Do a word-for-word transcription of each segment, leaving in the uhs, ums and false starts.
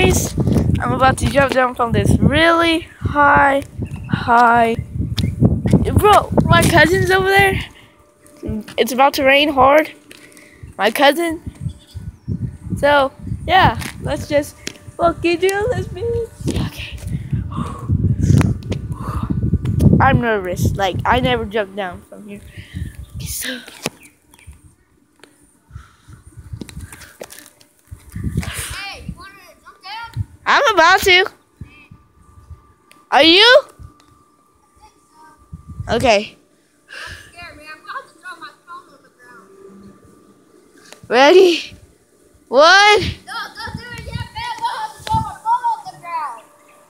guys, I'm about to jump down from this really high, high. Bro, my cousin's over there. It's about to rain hard. My cousin. So, yeah, let's just look into this beach. Okay. I'm nervous. Like, I never jumped down from here. Okay, so. Hey, you want to jump down? I'm about to. Are you? I think so. Okay. I'm scared, man. I'm about to throw my phone on the ground. Ready? One. No, don't do it yet, man. I'm about to throw my phone on the ground.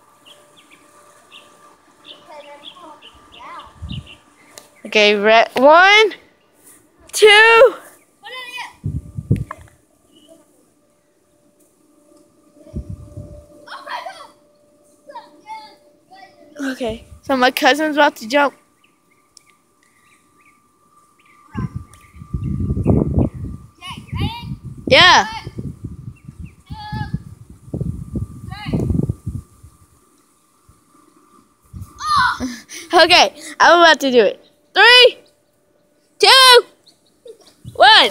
Okay, man, I'm going down. Okay, re- one, two. Put it in. Oh my God. Okay, so my cousin's about to jump. Okay, ready? Yeah. One, two, three. Oh! Okay, I'm about to do it. Three, two, one.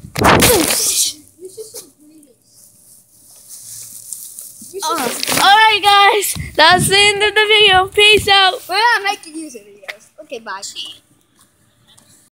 Uh, Alright guys, that's the end of the video. Peace out. We're not making music videos. Okay, bye.